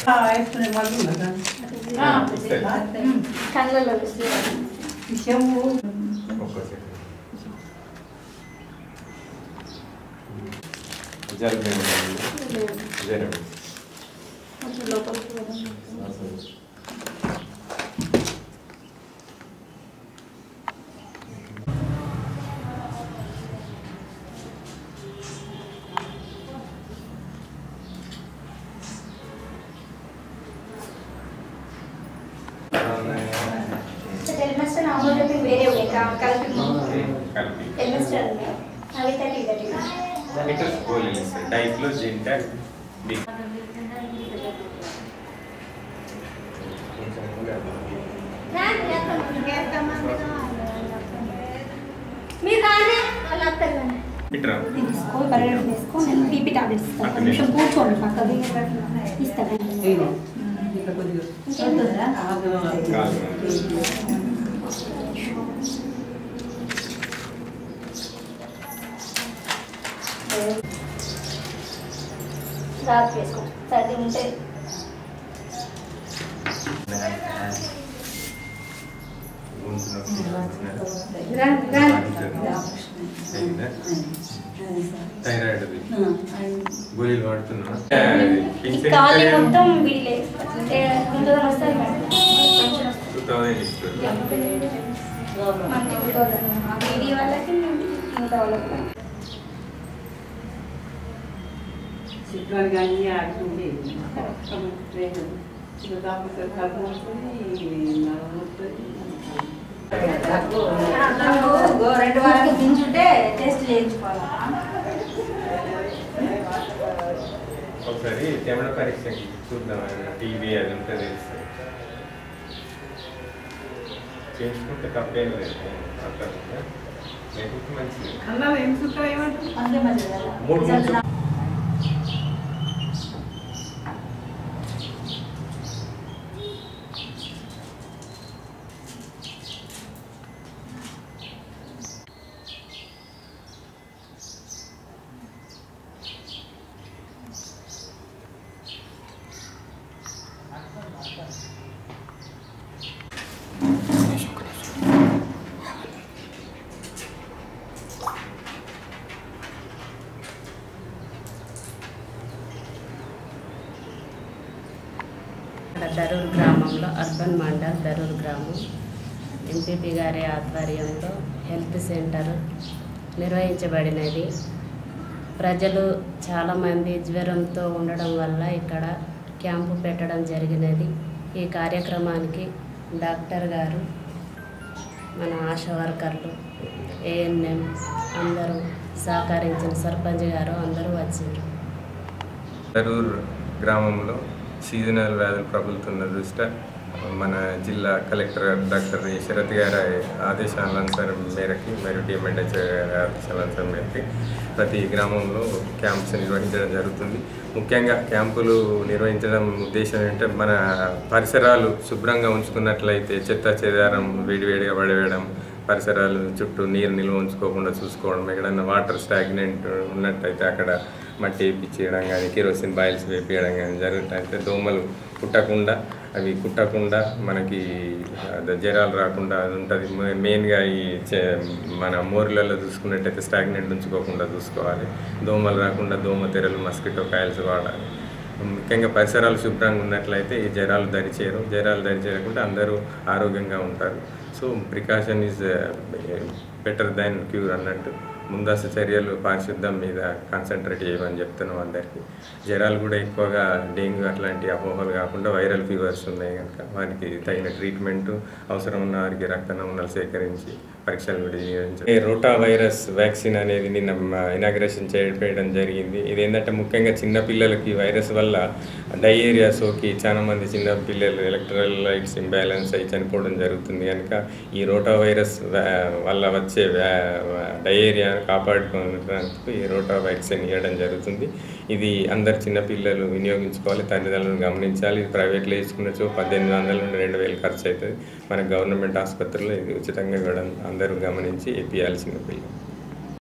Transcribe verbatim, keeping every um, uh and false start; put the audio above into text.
BP tablets కొంచెం కూర్చోండి పక్కది ఇస్తాను రాత్రి వేసుకో సర్ది ఉంటే థైరాయిడ్ గోళీలు వాడుతున్నా కాలి మొత్తం వీడిలే ముందు వస్తాయి టూ థౌజండ్ ఇస్తుంది వీడి వాళ్ళకి మిగతా వాళ్ళకి చిత్రాలు కానీ ఆడుతుంది రెండు వారాలు దించుంటే టెస్ట్ చేయించుకోవాలి. ఒకసారి కెమెరా పరీక్ష చూద్దాం టీవీ అది ఉంటే తెలుస్తుంది చేయించుకుంటే తప్పేం లేదు అట్లా లేకపోతే మంచిది అలా ఏం చూస్తావు ఏమంటారు మూడు మూడు దరూర్ గ్రామంలో అర్బన్ మండల్ దరూర్ గ్రామం ఎంపీపీ గారి ఆధ్వర్యంలో హెల్త్ సెంటర్ నిర్వహించబడినది. ప్రజలు చాలామంది జ్వరంతో ఉండడం వల్ల ఇక్కడ క్యాంపు పెట్టడం జరిగినది. ఈ కార్యక్రమానికి డాక్టర్ గారు, మన ఆశా వర్కర్లు, ఏఎన్ఎం అందరూ సహకరించిన సర్పంచ్ గారు అందరూ వచ్చారు. దరూర్ గ్రామంలో సీజనల్ వ్యాధులు ప్రబలుతున్న దృష్ట్యా మన జిల్లా కలెక్టర్ డాక్టర్ శరత్ గారి ఆదేశానుసారం మేరకి మరియు డిఎంఎండ్హెచ్ గారి ఆదేశానుసారం మేరకి ప్రతి గ్రామంలో క్యాంప్స్ నిర్వహించడం జరుగుతుంది. ముఖ్యంగా క్యాంపులు నిర్వహించడం ఉద్దేశం ఏంటంటే మన పరిసరాలు శుభ్రంగా ఉంచుకున్నట్లయితే చెత్త చెదారం వేడివేడిగా పడవేయడం, పరిసరాలు చుట్టూ నీరు నిల్వ ఉంచుకోకుండా చూసుకోవడం, ఎక్కడైనా వాటర్ స్టాగ్నెంట్ ఉన్నట్టయితే అక్కడ మట్టి వేయించడం కానీ కిరోసిన్ బాయిల్స్ వేపించడం కానీ జరుగుతాయి. దోమలు కుట్టకుండా అవి కుట్టకుండా మనకి జ్వరాలు రాకుండా అది ఉంటుంది. మెయిన్గా ఈ మన మోర్లలో చూసుకున్నట్టయితే స్టాగ్నెంట్ ఉంచుకోకుండా చూసుకోవాలి. దోమలు రాకుండా దోమ తెరలు, మస్కిటో కాయిల్స్ వాడాలి. ముఖ్యంగా పరిసరాలు శుభ్రంగా ఉన్నట్లయితే ఈ జ్వరాలు దరిచేయరు. జ్వరాలు దరిచేయకుండా అందరూ ఆరోగ్యంగా ఉంటారు. So precaution is better than cure అన్నట్టు ముందస్తు చర్యలు పారిశుద్ధం మీద కాన్సన్ట్రేట్ చేయమని చెప్తున్నాం అందరికీ. జ్వరాలు కూడా ఎక్కువగా డెంగ్యూ అట్లాంటి అపోహలు కాకుండా వైరల్ ఫీవర్స్ ఉన్నాయి కనుక వారికి తగిన ట్రీట్మెంటు, అవసరం ఉన్న వారికి రక్త నమూనాలు సేకరించి పరీక్షలు కూడా చేయించారు. రోటా వైరస్ వ్యాక్సిన్ అనేది నిన్న ఇనాగ్రేషన్ చేయడం జరిగింది. ఇది ఏంటంటే ముఖ్యంగా చిన్నపిల్లలకి వైరస్ వల్ల డయేరియా సోకి చాలా మంది చిన్న పిల్లలు ఎలక్ట్రోలైట్స్ ఇంబ్యాలెన్స్ అయి చనిపోవడం జరుగుతుంది కనుక ఈ రోటా వైరస్ వల్ల వచ్చే డయేరియా కాపాడుకోవడానికి ఈ రోటా వ్యాక్సిన్ ఇవ్వడం జరుగుతుంది. ఇది అందరు చిన్నపిల్లలు వినియోగించుకోవాలి, తల్లిదండ్రులను గమనించాలి. ఇది ప్రైవేట్లో తీసుకున్నచో పద్దెనిమిది వందల నుండి రెండు వేలు ఖర్చు అవుతుంది. మన గవర్నమెంట్ ఆసుపత్రిలో ఇది ఉచితంగా ఇవ్వడం అందరూ గమనించి ఇప్పించాల్సిన పిల్లలు.